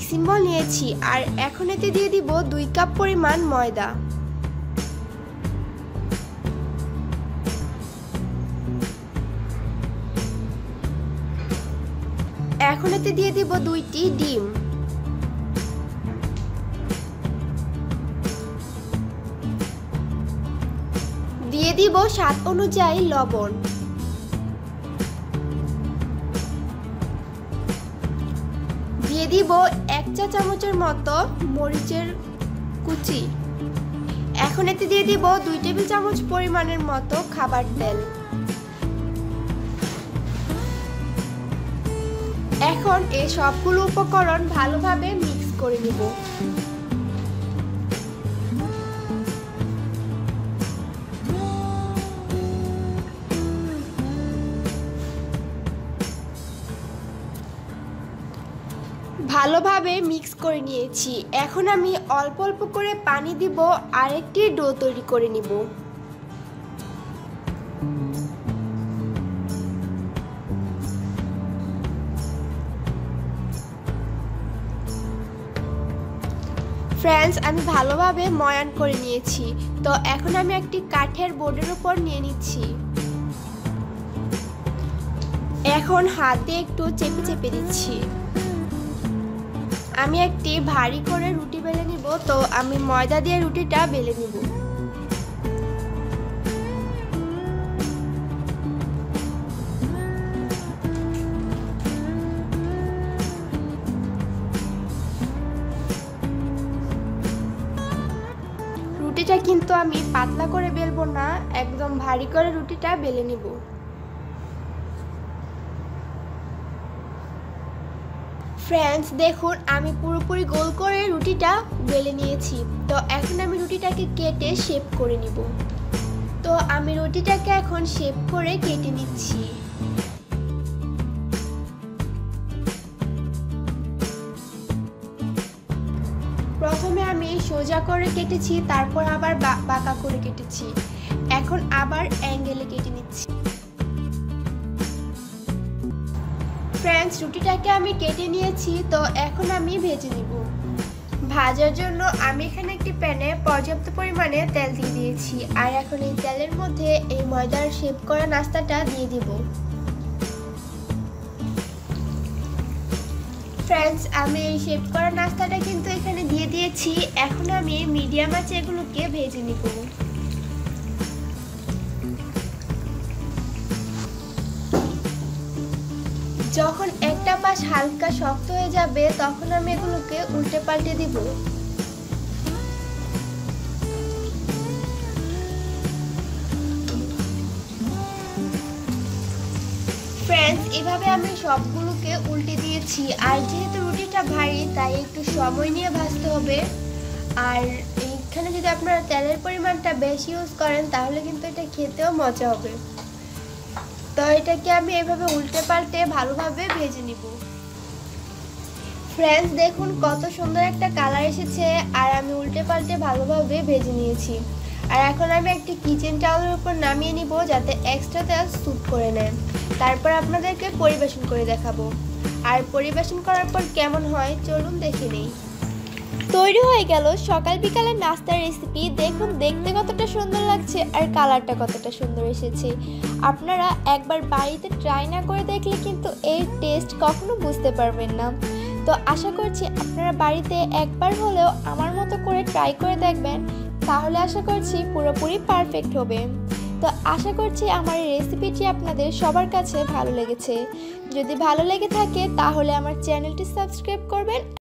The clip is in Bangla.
মিক্সিং বল নিয়েছি আর এখন এতে দিয়ে দিব 2 কাপ পরিমাণ ময়দা। এখন এতে দিয়ে দিব 2টি ডিম। দিয়ে দিব স্বাদ অনুযায়ী লবণ। দিয়ে দিব 1 চা চামচের মতো মরিচের কুচি। এখন এতে দিয়ে দিব 2 টেবিল চামচ পরিমাণের মতো খাবার তেল। এখন এই সবগুলো উপকরণ ভালোভাবে মিক্স করে নিব। ভালোভাবে মিক্স করে নিয়েছি। এখন আমি অল্প অল্প করে পানি দিব আর একটি ডো তৈরি করে নিব। ফ্রেন্ডস, আমি ভালোভাবে ময়ান করে নিয়েছি। তো এখন আমি একটি কাঠের বোর্ডের উপর নিয়ে নিচ্ছি। এখন হাতে একটু চেপে চেপে দিচ্ছি। আমি একটি ভারী করে রুটি বেলে নিব। তো আমি ময়দা দিয়ে রুটিটা বেলে নিব। রুটিটা কিন্তু আমি পাতলা করে বেলবো না, একদম ভারী করে রুটিটা বেলে নিব। ফ্রেন্ডস, দেখুন আমি পুরোপুরি গোল করে রুটিটা বেলে নিয়েছি। তো এখন আমি রুটিটাকে কেটে শেপ করে নিব। তো আমি রুটিটাকে এখন শেপ করে কেটে নিচ্ছি। প্রথমে আমি সোজা করে কেটেছি, তারপর আবার বাঁকা করে কেটেছি। এখন আবার অ্যাঙ্গেলে কেটে নিচ্ছি। ফ্রেন্ডস, রুটিটাকে আমি কেটে নিয়েছি। তো এখন আমি ভেজে নিব। ভাজার জন্য আমি এখানে একটি প্যানে পর্যাপ্ত পরিমাণে তেল দিয়ে দিয়েছি। আর এখন এই তেলের মধ্যে এই ময়দার শেপ করা নাস্তাটা দিয়ে দিব। ফ্রেন্ডস, আমি এই শেপ করা নাস্তাটা কিন্তু এখানে দিয়ে দিয়েছি। এখন আমি মিডিয়াম আঁচে এগুলোকে ভেজে নিব। যখন একটা পাশ হালকা শক্ত হয়ে যাবে তখন আমি এগুলোকে উল্টে পাল্টে দিব। ফ্রেন্ডস, এভাবে আমি সবগুলোকে উল্টে দিয়েছি। আর যেহেতু রুটিটা ভারী তাই একটু সময় নিয়ে ভাজতে হবে। আর এইখানে যদি আপনারা তেলের পরিমাণটা বেশি ইউজ করেন তাহলে কিন্তু এটা খেতেও মজা হবে। তো এটাকে আমি এভাবে উল্টে পাল্টে ভালোভাবে ভেজে নিব। ফ্রেন্ডস, দেখুন কত সুন্দর একটা কালার এসেছে। আর আমি উল্টে পাল্টে ভালোভাবে ভেজে নিয়েছি। আর এখন আমি একটি কিচেন টাওয়ালের উপর নামিয়ে নিব যাতে এক্সট্রা তেল স্যুপ করে নেয়। তারপর আপনাদেরকে পরিবেশন করে দেখাবো। আর পরিবেশন করার পর কেমন হয় চলুন দেখে নেই। তৈরি হয়ে গেল সকাল বিকালের নাস্তার রেসিপি। দেখুন দেখতে কতটা সুন্দর লাগছে আর কালারটা কতটা সুন্দর এসেছে। আপনারা একবার বাড়িতে ট্রাই না করে দেখলে কিন্তু এর টেস্ট কখনো বুঝতে পারবেন না। তো আশা করছি আপনারা বাড়িতে একবার হলেও আমার মতো করে ট্রাই করে দেখবেন, তাহলে আশা করছি পুরোপুরি পারফেক্ট হবে। তো আশা করছি আমার এই রেসিপিটি আপনাদের সবার কাছে ভালো লেগেছে। যদি ভালো লেগে থাকে তাহলে আমার চ্যানেলটি সাবস্ক্রাইব করবেন।